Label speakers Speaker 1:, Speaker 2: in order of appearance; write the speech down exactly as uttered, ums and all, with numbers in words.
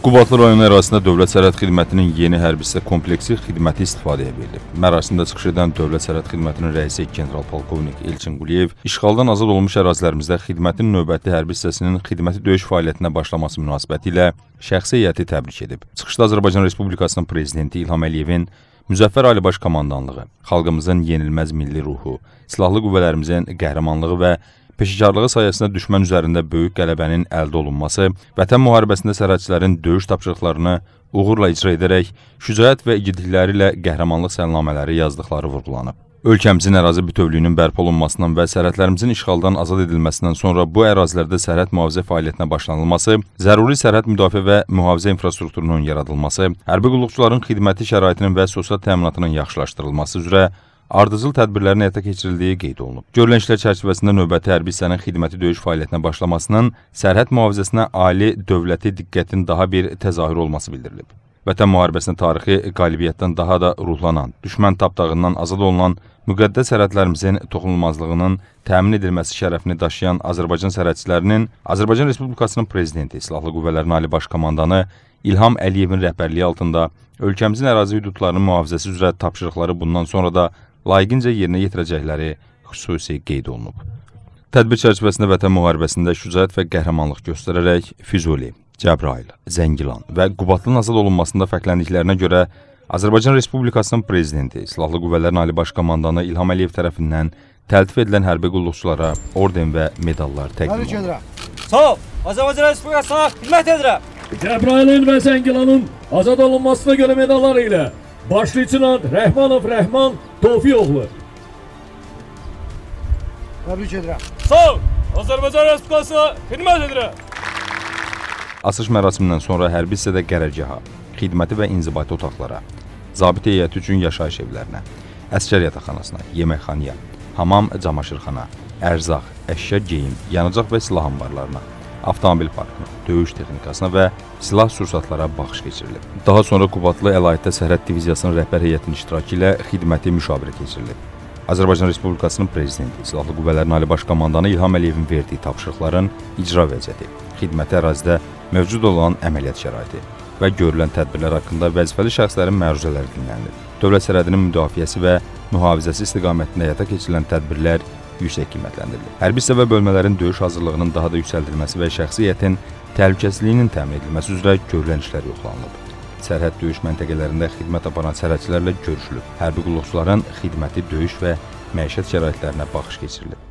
Speaker 1: Qubadlı rayonu ərazisində Dövlət Sərhəd Xidmətinin yeni hərbi hissə kompleksi xidməti istifadəyə verilib. Mərasimdə çıxış edən Dövlət Sərhəd Xidmətinin rəisi general-polkovnik Elçin Quliyev işğaldan azad olmuş ərazilərimizdə xidmətin növbəti hərbi hissəsinin xidməti döyüş fəaliyyətinə başlaması münasibətilə şəxsi heyəti təbrik edib. Çıxışda Azərbaycan Respublikasının Prezidenti İlham Əliyevin Müzəffər Ali Baş Komandanlığı, xalqımızın yenilməz milli ruhu, silahlı qüvvələrimizin qəhrəmanlığı və peşəkarlığı sayəsində düşmən üzərində böyük qələbənin əldə olunması, Vətən müharibəsində sərhədçilərin döyüş tapşırıqlarını uğurla icra edərək, şücaət və igidlikləri ilə qəhrəmanlıq səlnamələri yazdıqları vurğulanıb. Ölkəmizin ərazi bütövlüyünün bərpa olunmasından və sərhədlərimizin işğaldan azad edilməsindən sonra bu ərazilərdə sərhəd mühafizə fəaliyyətinə başlanılması, zəruri sərhəd müdafiə və mühafizə infrastrukturunun yaradılması, hərbi qulluqçuların xidməti şəraitinin və sosial təminatının yaxşılaşdırılması üzrə ardıcıl tədbirlərin həyata keçirildiyi qeyd olunub. Görülən işlər çərçivəsində növbəti hərbi hissənin xidməti döyüş fəaliyyətinə başlamasının sərhəd mühafizəsinə ali dövləti diqqətin daha bir təzahürü olması bildirilib. Vətən müharibəsində tarixi qalibiyyətdən daha da ruhlanan, düşmən tapdağından azad olunan müqəddəs sərhədlərimizin toxunulmazlığının təmin edilməsi şərəfini daşıyan Azərbaycan sərhədçilərinin Azərbaycan Respublikasının Prezidenti, Silahlı Qüvvələrin Ali Baş Komandanı İlham Əliyevin rəhbərliyi altında ölkəmizin ərazi hüdudlarının mühafizəsi üzrə tapşırıqları bundan sonra da layiqincə yerinə yetirəcəkləri xüsusi qeyd olunub. Tədbir çərçivəsində Vətən müharibəsində şücaət və qəhrəmanlıq göstərərək Füzuli, Cəbrayıl, Zəngilan və Qubadlının azad olunmasında fərqləndiklərinə görə Azərbaycan Respublikasının Prezidenti, Silahlı Qüvvələrin Ali Baş Komandanı İlham Əliyev tərəfindən təltif edilən hərbi qulluqçulara orden və medallar təqdim olunub.
Speaker 2: Sağ ol! Azərbaycan Respublikasına xidmət edirəm!
Speaker 3: Cəbrailin və Zəngilanın azad olunmasına görə medalları ilə Baş Leytenant Rəhmanov Rəhman Tofiqoğlu.
Speaker 2: Təbrik edirəm. Sağ ol! Azərbaycan Respublikasına xidmət edirəm.
Speaker 1: Asış mərasimindən sonra hərbi hissədə qərargaha, xidməti və inzibati otaqlara, zabit heyəti üçün yaşayış evlərinə, əsgər yataqxanasına, yeməkxanaya, hamam, camaşırxana, ərzaq, əşya geyim, yanacaq və silah anbarlarına, avtomobil parkına, döyüş texnikasına və silah sursatlara baxış keçirilib. Daha sonra Qubadlı əlahidə sərhəd diviziyasının rəhbər heyətinin iştirakı ilə xidməti müşavirə keçirilib. Azərbaycan Respublikasının Prezidenti, Silahlı Qüvvələrin Ali Baş Komandanı İlham Əliyevin verdiyi tapşırıqların icra vəziyyəti, xidməti ərazidə mövcud olan əməliyyat şəraiti və görülən tədbirlər haqqında vəzifəli şəxslərin məruzələri dinlənilib. Dövlət sərhədinin müdafiəsi və mühafizəsi istiqamətində həyata keçirilən tədbirlər yüksək qiymətləndirilir. Hərbi hissə və bölmələrin döyüş hazırlığının daha da yüksəldilməsi və şəxsi heyətin təhlükəsizliyinin təmin edilməsi üzrə görülən işlər yoxlanılıb. Sərhəd döyüş məntəqələrində xidmət aparan sərhədçilərlə görüşülüb. Hərbi qulluqçuların xidməti, döyüş və məişət şəraitlərinə baxış keçirilib.